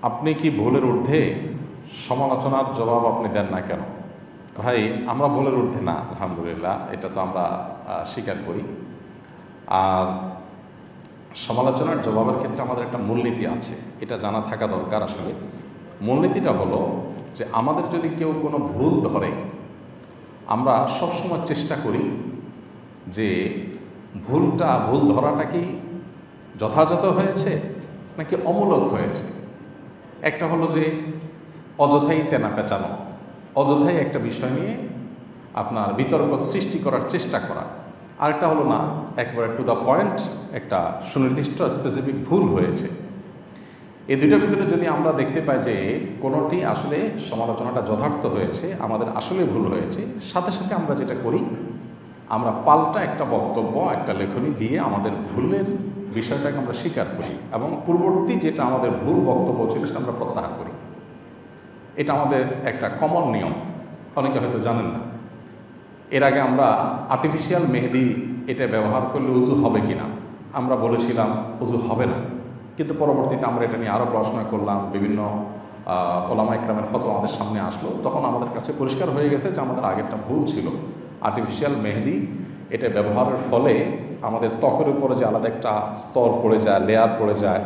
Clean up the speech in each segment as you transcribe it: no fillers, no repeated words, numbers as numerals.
আপনি কি ভুলের ঊর্ধ্বে? সমালোচনার জবাব আপনি দেন না কেন? ভাই, আমরা ভুলের ঊর্ধ্বে না, আলহামদুলিল্লাহ, এটা তো আমরা স্বীকার করি। আর সমালোচনার জবাবের ক্ষেত্রে আমাদের একটা মূলনীতি আছে, এটা জানা থাকা দরকার। আসলে মূলনীতিটা হলো যে আমাদের যদি কেউ কোনো ভুল ধরে, আমরা সবসময় চেষ্টা করি যে ভুল ধরাটা কি যথাযথ হয়েছে নাকি অমূলক হয়েছে। একটা হলো যে অযথাই তেনা পেঁচানো, অযথাই একটা বিষয় নিয়ে আপনার বিতর্ক সৃষ্টি করার চেষ্টা করা। আরেকটা হলো না, একবারে টু দ্য পয়েন্ট একটা সুনির্দিষ্ট স্পেসিফিক ভুল হয়েছে। এই দুইটার ভিতরে যদি আমরা দেখতে পাই যে কোনোটি আসলে সমালোচনাটা যথার্থ হয়েছে, আমাদের আসলে ভুল হয়েছে, সাথে সাথে আমরা যেটা করি, আমরা পাল্টা একটা বক্তব্য, একটা লেখনী দিয়ে আমাদের ভুলের বিষয়টাকে আমরা স্বীকার করি এবং পূর্ববর্তী যেটা আমাদের ভুল বক্তব্য ছিল সেটা আমরা প্রত্যাহার করি। এটা আমাদের একটা কমন নিয়ম, অনেকে হয়তো জানেন না। এর আগে আমরা আর্টিফিশিয়াল মেহেদি এটা ব্যবহার করলে উজু হবে কি না, আমরা বলেছিলাম উজু হবে না। কিন্তু পরবর্তীতে আমরা এটা নিয়ে আরও পড়াশোনা করলাম, বিভিন্ন ওলামা ইকরামের ফতোয়া আমাদের সামনে আসলো, তখন আমাদের কাছে পরিষ্কার হয়ে গেছে যে আমাদের আগেরটা ভুল ছিল। আর্টিফিশিয়াল মেহেদি এটা ব্যবহারের ফলে আমাদের ত্বকের উপরে যে আলাদা একটা স্তর পড়ে যায়, লেয়ার পড়ে যায়,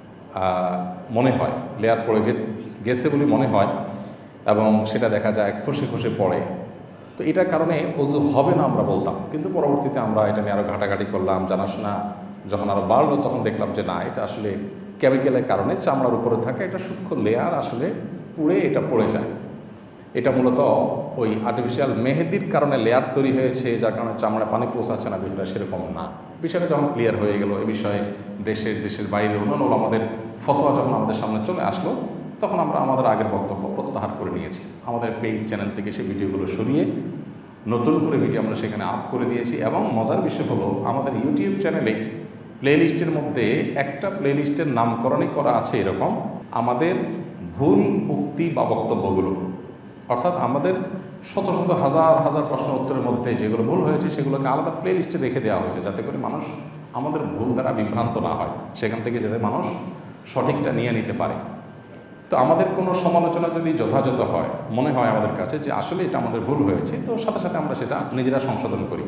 মনে হয় লেয়ার পড়ে গেছে বলে মনে হয়, এবং সেটা দেখা যায় খসে খসে পড়ে। তো এটার কারণে ওযু হবে না আমরা বলতাম, কিন্তু পরবর্তীতে আমরা এটা নিয়ে আরও ঘাটাঘাটি করলাম, জানাশোনা যখন আরও বাড়লো তখন দেখলাম যে না, এটা আসলে কেমিক্যালের কারণে চামড়ার উপরে থাকা একটা সূক্ষ্ম লেয়ার আসলে পুড়ে এটা পড়ে যায়। এটা মূলত ওই আর্টিফিশিয়াল মেহেদির কারণে লেয়ার তৈরি হয়েছে, যার কারণে চামড়ায় পানি পৌঁছাচ্ছে না, বিষয়টা সেরকম না। বিষয়টা যখন ক্লিয়ার হয়ে গেল, এ বিষয়ে দেশের বাইরে অন্যান্য আমাদের ফতোয়া যখন আমাদের সামনে চলে আসলো, তখন আমরা আমাদের আগের বক্তব্য প্রত্যাহার করে নিয়েছি। আমাদের পেজ চ্যানেল থেকে সেই ভিডিওগুলো সরিয়ে নতুন করে ভিডিও আমরা সেখানে আপ করে দিয়েছি। এবং মজার বিষয় হলো, আমাদের ইউটিউব চ্যানেলে প্লেলিস্টের মধ্যে একটা প্লেলিস্টের নামকরণই করা আছে এরকম, আমাদের ভুল উক্তি বা বক্তব্যগুলো। অর্থাৎ আমাদের শত শত হাজার হাজার প্রশ্ন উত্তরের মধ্যে যেগুলো ভুল হয়েছে সেগুলোকে আলাদা প্লে লিস্টে রেখে দেওয়া হয়েছে, যাতে করে মানুষ আমাদের ভুল দ্বারা বিভ্রান্ত না হয়, সেখান থেকে যাতে মানুষ সঠিকটা নিয়ে নিতে পারে। তো আমাদের কোনো সমালোচনা যদি যথাযথ হয়, মনে হয় আমাদের কাছে যে আসলে এটা আমাদের ভুল হয়েছে, তো সাথে সাথে আমরা সেটা নিজেরা সংশোধন করি,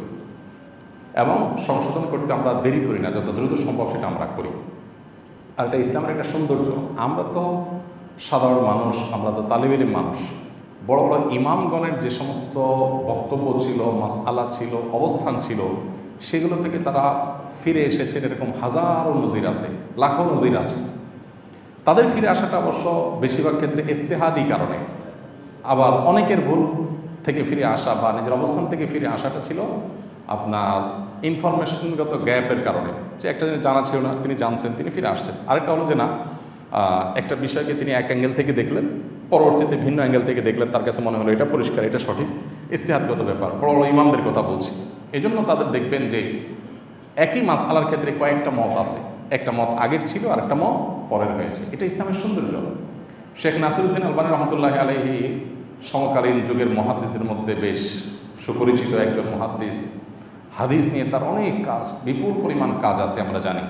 এবং সংশোধন করতে আমরা দেরি করি না, যত দ্রুত সম্ভব সেটা আমরা করি। আর এটা ইসলামের একটা সৌন্দর্য। আমরা তো সাধারণ মানুষ, আমরা তো তালিব ইলম মানুষ। বড় বড় ইমামগণের যে সমস্ত বক্তব্য ছিল, মাসআলা ছিল, অবস্থান ছিল, সেগুলো থেকে তারা ফিরে এসেছেন এরকম হাজারো নজির আছে, লাখো নজির আছে। তাদের ফিরে আসাটা অবশ্য বেশিরভাগ ক্ষেত্রে ইজতিহাদি কারণে, আবার অনেকের ভুল থেকে ফিরে আসা বা নিজের অবস্থান থেকে ফিরে আসাটা ছিল আপনার ইনফরমেশনগত গ্যাপের কারণে, যে একটা জিনিস জানা ছিল না, তিনি জানছেন, তিনি ফিরে আসছেন। আরেকটা হলো যে না, একটা বিষয়কে তিনি এক অ্যাঙ্গেল থেকে দেখলেন, পরবর্তীতে ভিন্ন অ্যাঙ্গেল থেকে দেখলেন, তার কাছে মনে হলো এটা পরিষ্কার, এটা সঠিক। ইজতিহাদগত ব্যাপার, বড় বড় ইমামদের কথা বলছি। এই জন্য তাদের দেখবেন যে একই মাসআলার ক্ষেত্রে কয়েকটা মত আছে, একটা মত আগের ছিল আর একটা মত পরের হয়েছে। এটা ইসলামের সৌন্দর্য। শেখ নাসিরউদ্দিন আলবানী রহমতুল্লাহ আলাইহি সমকালীন যুগের মুহাদ্দিসদের মধ্যে বেশ সুপরিচিত একজন মুহাদ্দিস। হাদিস নিয়ে তার অনেক কাজ, বিপুল পরিমাণ কাজ আছে আমরা জানি।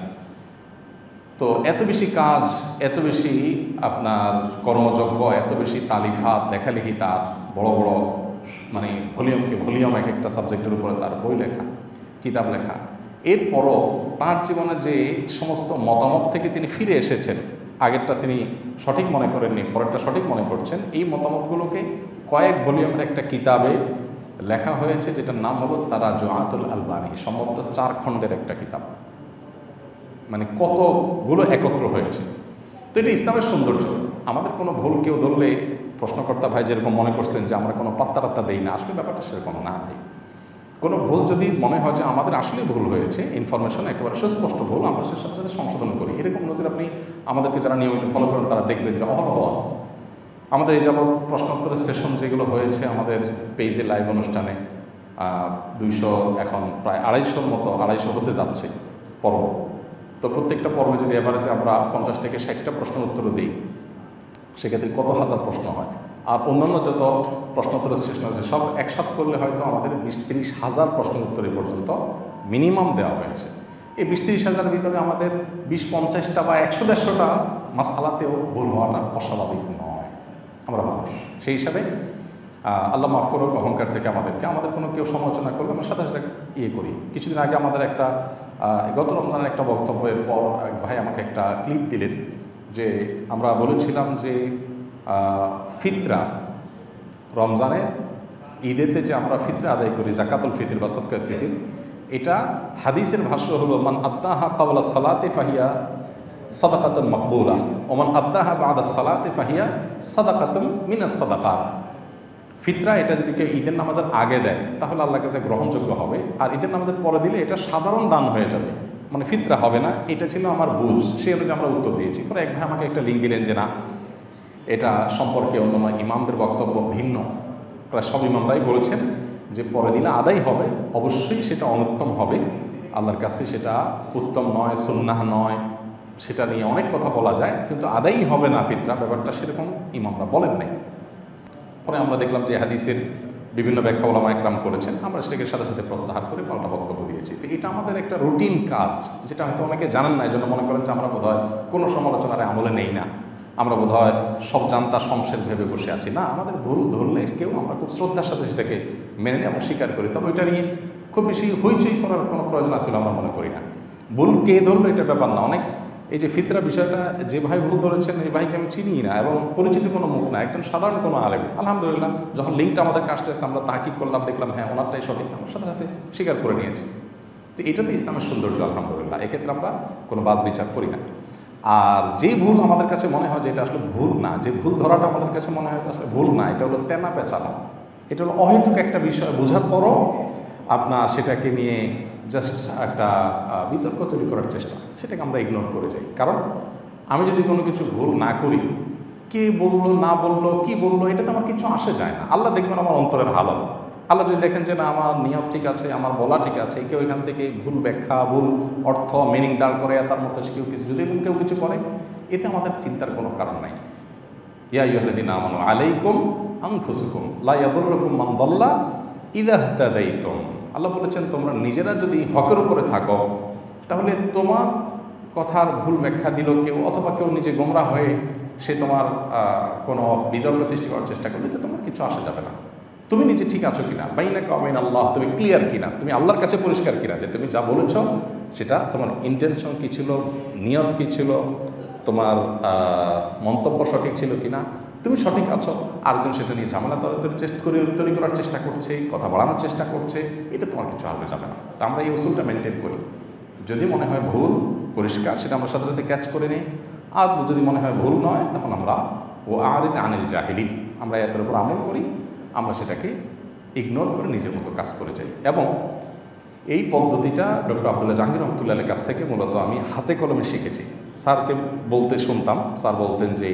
তো এত বেশি কাজ, এত বেশি আপনার কর্মযজ্ঞ, এত বেশি তালিফাত, লেখালেখি, তার বড় বড় মানে ভলিউম এক একটা সাবজেক্টের উপরে তার বই লেখা, কিতাব লেখা। এরপরও তার জীবনে যে সমস্ত মতামত থেকে তিনি ফিরে এসেছেন, আগেরটা তিনি সঠিক মনে করেননি, পরেরটা সঠিক মনে করছেন, এই মতামতগুলোকে কয়েক ভলিউমের একটা কিতাবে লেখা হয়েছে, যেটার নাম হলো তারাজুআতুল আলবানী। সম্ভবত 4 খণ্ডের একটা কিতাব, মানে কতগুলো একত্র হয়েছে। তো এটা ইসলামের সৌন্দর্য। আমাদের কোনো ভুল কেউ ধরলে, প্রশ্নকর্তা ভাই যেরকম মনে করছেন যে আমরা কোনো পাত্তা টাত্তা দেই না, আসলে ব্যাপারটা সেরকম না ভাই। কোনো ভুল যদি মনে হয় যে আমাদের আসলে ভুল হয়েছে, ইনফরমেশন একেবারে সুস্পষ্ট ভুল, আমরা সে সাথে সাথে সংশোধন করি। এরকম নজির আপনি আমাদেরকে যারা নিয়মিত ফলো করেন তারা দেখবেন যে অহরহ আমাদের এই যাবৎ প্রশ্নোত্তরের সেশন যেগুলো হয়েছে আমাদের পেজে লাইভ অনুষ্ঠানে, 200, এখন প্রায় 250 মতো, 250 হতে যাচ্ছে পর্ব। তো প্রত্যেকটা পর্বে যদি এভারেজে আমরা 50 থেকে 60টা প্রশ্নের উত্তর দিই, সেক্ষেত্রে কত হাজার প্রশ্ন হয়। আর অন্যান্য যত প্রশ্নোত্তরের সেশন আছে সব একসাথ করলে হয়তো আমাদের 20-30 হাজার প্রশ্নের উত্তর এ পর্যন্ত মিনিমাম দেওয়া হয়েছে। এই 20-30 হাজারের ভিতরে আমাদের 20-50টা বা 100-150টা মাসআলাতেও ভুল হওয়াটা অস্বাভাবিক নয়, আমরা মানুষ। সেই হিসাবে আল্লাহ মাফ করুক অহংকার থেকে আমাদের কোনো কেউ সমালোচনা করলে আমরা সাথে সাথে করি। কিছুদিন আগে আমাদের একটা গত রমজানের একটা বক্তব্যের পর এক ভাই আমাকে একটা ক্লিপ দিলেন, যে আমরা বলেছিলাম যে ফিতরা রমজানের ঈদেতে যে আমরা ফিতরা আদায় করি, জাকাতুল ফিতর বা সদকাতুল ফিতর, এটা হাদিসের ভাষ্য হলো মান আদ্দাহা ক্বাবলা সালাতি ফাহিয়া সাদাকাতুন মাকবুলা ওয়া মান আদ্দাহা বা'দা সালাতি ফাহিয়া সাদাকাতুন মিনাস সাদাকাত। ফিতরা এটা যদি কেউ ঈদের নামাজের আগে দেয় তাহলে আল্লাহর কাছে গ্রহণযোগ্য হবে, আর ঈদের নামাজের পরে দিলে এটা সাধারণ দান হয়ে যাবে, মানে ফিতরা হবে না। এটা ছিল আমার বুঝ, সেই অনুযায়ী আমরা উত্তর দিয়েছি। পরে এক ভাই আমাকে একটা লিঙ্ক দিলেন যে না, এটা সম্পর্কে অন্য ইমামদের বক্তব্য ভিন্ন। প্রায় সব ইমামরাই বলেছেন যে পরে দিলে আদায় হবে, অবশ্যই সেটা অনুত্তম হবে, আল্লাহর কাছে সেটা উত্তম নয়, সুন্নাহ নয়, সেটা নিয়ে অনেক কথা বলা যায়, কিন্তু আদায়ই হবে না ফিতরা, ব্যাপারটা সেরকম ইমামরা বলেন নাই। পরে আমরা দেখলাম যে হাদিসের বিভিন্ন ব্যাখ্যা ওলামা একরাম করেছেন, আমরা সেটাকে সাথে সাথে প্রত্যাহার করে পাল্টা বক্তব্য দিয়েছি। তো এটা আমাদের একটা রুটিন কাজ, যেটা হয়তো অনেকে জানেন না, এই জন্য মনে করেন যে আমরা বোধহয় কোনো সমালোচনার আমলে নেই না, আমরা বোধহয় সব জানতা শমশের ভেবে বসে আছি। না, আমাদের ভুল ধরলে কেউ আমরা খুব শ্রদ্ধার সাথে সেটাকে মেনে নিই এবং স্বীকার করি। তবে ওইটা নিয়ে খুব বেশি হইচই করার কোনো প্রয়োজন আসলে আমরা মনে করি না। ভুল কে ধরলো এটা ব্যাপার না। অনেক এই যে ফিতরা বিষয়টা যে ভাই ভুল ধরেছেন, এই ভাইকে আমি চিনি না এবং পরিচিত কোনো মুখ না, একজন সাধারণ কোনো আলেম। আলহামদুলিল্লাহ, যখন লিঙ্কটা আমাদের কাছে আসছে আমরা তাহকিক করলাম, দেখলাম হ্যাঁ ওনারটাই সঠিক, আমার সাথে সাথে স্বীকার করে নিয়েছি। তো এটা তো ইসলামের সৌন্দর্য, আলহামদুলিল্লাহ। এক্ষেত্রে আমরা কোনো বাজ বিচার করি না। আর যে ভুল আমাদের কাছে মনে হয় যে এটা আসলে ভুল না, যে ভুল ধরাটা আমাদের কাছে মনে হয় আসলে ভুল না, এটা হলো তেনা পেঁচানো, এটা হলো অহেতুক একটা বিষয় বোঝার পরও আপনার সেটাকে নিয়ে জাস্ট একটা বিতর্ক তৈরি করার চেষ্টা, সেটাকে আমরা ইগনোর করে যাই। কারণ আমি যদি কোনো কিছু ভুল না করি, কে বললো না বললো কি বললো এটাতে আমার কিছু আসে যায় না। আল্লাহ দেখবেন আমার অন্তরের হালত। আল্লাহ যদি দেখেন যে না আমার নিয়ত ঠিক আছে, আমার বলা ঠিক আছে, কেউ এখান থেকে ভুল ব্যাখ্যা, ভুল অর্থ, মিনিং দাঁড় করে তার মতো কেউ কিছু যদি কেউ কিছু করে, এতে আমাদের চিন্তার কোনো কারণ নাই। ইয়া আইয়ুহাল্লাযীনা আমানু আলাইকুম আনফুসাকুম লা ইয়াদুররুকুম মান দাল্লা ইযা ইহতাদাইতুম। আল্লাহ বলেছেন তোমরা নিজেরা যদি হকের উপরে থাকো, তাহলে তোমার কথার ভুল ব্যাখ্যা দিল কেউ, অথবা কেউ নিজে গোমরা হয়ে সে তোমার কোনো বিতর্ক সৃষ্টি করার চেষ্টা করলে তো তোমার কিছু আসা যাবে না। তুমি নিজে ঠিক আছো কিনা, বাইনাকা ওয়া বাইনা আল্লাহ, তুমি ক্লিয়ার কিনা, তুমি আল্লাহর কাছে পরিষ্কার কিনা যে তুমি যা বলেছ সেটা তোমার ইন্টেনশন কী ছিল, নিয়ত কী ছিল, তোমার মন্তব্য সঠিক ছিল কিনা, তুমি সঠিক আছো। আরেকজন সেটা নিয়ে ঝামেলা তৈরি করার চেষ্টা করছে, কথা বাড়ানোর চেষ্টা করছে, এটা তোমার কিছু আসবে যাবে না। তা আমরা এই উসুলটা মেনটেন করি। যদি মনে হয় ভুল পরিষ্কার, সেটা আমরা সাথে সাথে ক্যাচ করে নিই। আর যদি মনে হয় ভুল নয়, তখন আমরা ও আরিদ আনিল জাহিলিন, আমরা এতের উপর আমল করি, আমরা সেটাকে ইগনোর করে নিজের মতো কাজ করে যাই। এবং এই পদ্ধতিটা ডক্টর আব্দুল্লাহ জাহাঙ্গীর রহমতুল্লাহের কাছ থেকে মূলত আমি হাতে কলমে শিখেছি। স্যারকে বলতে শুনতাম, স্যার বলতেন যে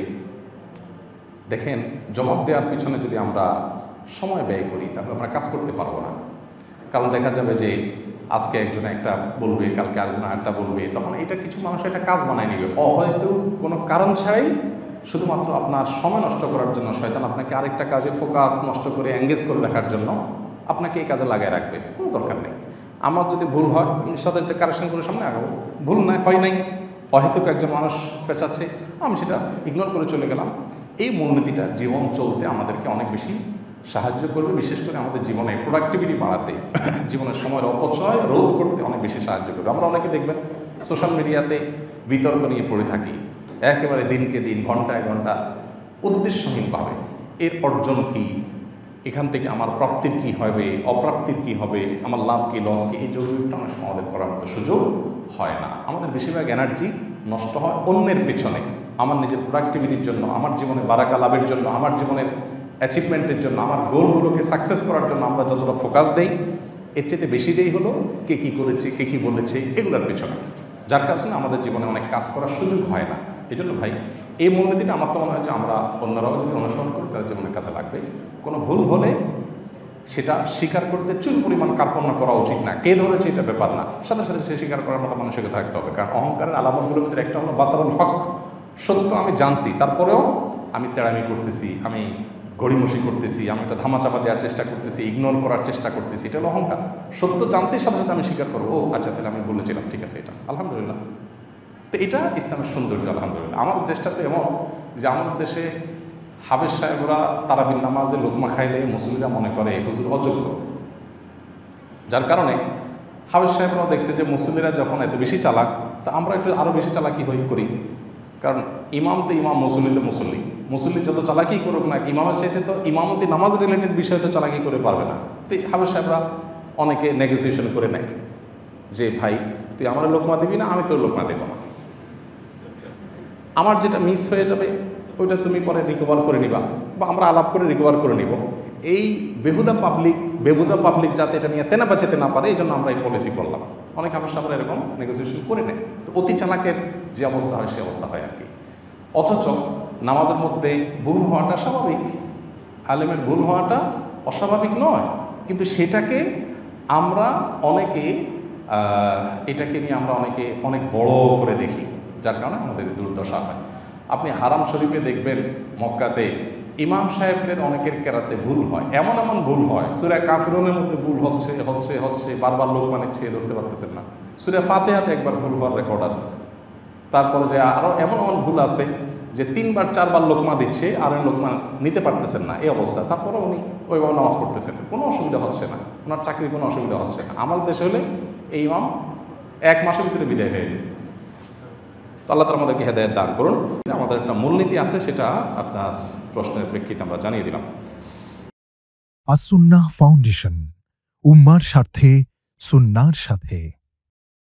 দেখেন, জবাব দেওয়ার পিছনে যদি আমরা সময় ব্যয় করি তাহলে আমরা কাজ করতে পারবো না। কারণ দেখা যাবে যে আজকে একজন একটা বলবে, কালকে আরেকজন আরেকটা বলবে, তখন এটা কিছু মানুষ একটা কাজ বানায় নেবে হয়তো কোনো কারণ ছাড়াই, শুধুমাত্র আপনার সময় নষ্ট করার জন্য। শয়তান আপনাকে আরেকটা কাজে ফোকাস নষ্ট করে এঙ্গেজ করে রাখার জন্য আপনাকে এই কাজে লাগায় রাখবে, কোনো দরকার নেই। আমার যদি ভুল হয় আমি সাথে একটা কারেকশন করে সামনে আগাবো, ভুল না হয় নাই, অহেতুক একজন মানুষ পেঁচাচ্ছে, আমি সেটা ইগনোর করে চলে গেলাম। এই মূলনীতিটা জীবন চলতে আমাদেরকে অনেক বেশি সাহায্য করবে, বিশেষ করে আমাদের জীবনে প্রোডাক্টিভিটি বাড়াতে, জীবনের সময়ের অপচয় রোধ করতে অনেক বেশি সাহায্য করবে। আমরা অনেকে দেখবেন সোশ্যাল মিডিয়াতে বিতর্ক নিয়ে পড়ে থাকি, একেবারে দিনকে দিন, ঘন্টায় ঘন্টা, উদ্দেশ্যহীনভাবে। এর অর্জন কি, এখান থেকে আমার প্রাপ্তির কি হবে, অপ্রাপ্তির কি হবে, আমার লাভ কি লস কি, এই জরুরিটা অনেক সময় আমাদের করার মতো সুযোগ হয় না। আমাদের বেশিরভাগ এনার্জি নষ্ট হয় অন্যের পেছনে, আমার নিজের প্রোডাক্টিভিটির জন্য, আমার জীবনে বারাকা লাভের জন্য, আমার জীবনের অ্যাচিভমেন্টের জন্য, আমার গোলগুলোকে সাকসেস করার জন্য আমরা যতটা ফোকাস দেই, এর চেয়ে বেশি দেই হলো কে কী করেছে, কে কী বলেছে, এগুলোর পেছনে, যার কারণে আমাদের জীবনে অনেক কাজ করার সুযোগ হয় না। এই জন্য ভাই, এই মূলনীতিটা আমার তো মনে হয় যে আমরা অন্যরাও যদি অনুসরণ করি তাদের জীবনের কাছে লাগবে। কোনো ভুল হলে সেটা স্বীকার করতে চুল পরিমাণ কার্পণ্য করা উচিত না। কে ধরেছে এটা ব্যাপার না, সাথে সাথে সে স্বীকার করার মতো মানসিকতা থাকতে হবে। কারণ অহংকারের আলামতগুলোর ভিতরে একটা হলো বাতারুল হক, সত্য আমি জানছি, তারপরেও আমি তেড়ামি করতেছি, আমি গড়িমসি করতেছি, আমি একটা ধামাচাপা দেওয়ার চেষ্টা করতেছি, ইগনোর করার চেষ্টা করতেছি, এটা হলো অহংকার। সত্য জানছি, সাথে সাথে আমি স্বীকার করবো, ও আচ্ছা তাহলে আমি বলেছিলাম, ঠিক আছে, এটা আলহামদুলিল্লাহ। তো এটা ইসলামের সৌন্দর্য আলহামদুলিল্লাহ। আমাদের দেশটা তো এমন যে আমাদের দেশে হাফেজ সাহেবরা তারাবির নামাজে লোকমা খাইলে মুসলিমরা মনে করে হুজুর অযোগ্য, যার কারণে হাফেজ সাহেবরাও দেখছে যে মুসল্লিরা যখন এত বেশি চালাক, তা আমরা একটু আরও বেশি চালাকি করি। কারণ ইমাম তো ইমাম, মুসল্লি তো মুসল্লি যত চালাকি করুক না, ইমামের চাইতে তো ইমামতি নামাজ রিলেটেড বিষয়ে তো চালাকি করে পারবে না। তো হাফেজ সাহেবরা অনেকে নেগোসিয়েশন করে নেয় যে ভাই তুই আমার লোকমা দিবি না, আমি তোর লোকমা দেবো না, আমার যেটা মিস হয়ে যাবে ওইটা তুমি পরে রিকভার করে নিবা, বা আমরা আলাপ করে রিকভার করে নিব। এই বেবুজা পাবলিক যাতে এটা নিয়ে তেনা বাঁচাতে না পারে, এই জন্য আমরা এই পলিসি করলাম। অনেক হাফেজ সাহেবরা এরকম নেগোসিয়েশন করে নেয়। তো অতি চালাকের যে অবস্থা হয় সে অবস্থা হয় আর কি। অথচ নামাজের মধ্যে ভুল হওয়াটা স্বাভাবিক, আলেমের ভুল হওয়াটা অস্বাভাবিক নয়, কিন্তু সেটাকে আমরা এটাকে নিয়ে আমরা অনেক বড় করে দেখি, যার কারণে আমাদের দুর্দশা হয়। আপনি হারাম শরীফে দেখবেন মক্কাতে ইমাম সাহেবদের অনেকের কেরাতে ভুল হয়, এমন ভুল হয়, সূরা কাফিরুনের মধ্যে ভুল হচ্ছে বারবার লোক ছেয়ে ধরতে পারতেছেন না। সূরা ফাতিহাতে একবার ভুল হওয়ার রেকর্ড আছে। তারপরে যে আরও এমন ভুল আছে যে 3বার 4বার লোকমা দিচ্ছে আর লোকমা নিতে পারতেছেন না, এই অবস্থা। তারপরে উনি ওইভাবে নামাজ পড়তেছেন, কোনো অসুবিধা হচ্ছে না, ওনার চাকরির কোনো অসুবিধা হচ্ছে না। আমাদের দেশে হলে এই ইমাম 1 মাসের ভিতরে বিদায় হয়ে যেত। তো আল্লাহ তাআলা আমাদেরকে হেদায়েত দান করুন। আমাদের একটা মূলনীতি আছে, সেটা আপনার প্রশ্নের প্রেক্ষিতে আমরা জানিয়ে দিলাম। আস-সুন্নাহ ফাউন্ডেশন, উম্মার স্বার্থে সুন্নাহর সাথে।